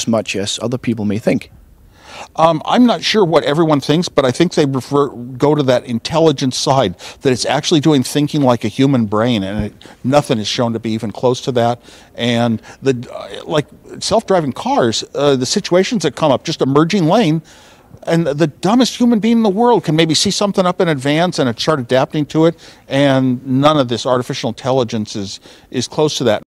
as much as other people may think. I'm not sure what everyone thinks, but I think they go to that intelligence side, that it's actually doing thinking like a human brain, and nothing is shown to be even close to that. And like self-driving cars, the situations that come up, just a merging lane, and the dumbest human being in the world can maybe see something up in advance and start adapting to it, and none of this artificial intelligence is close to that.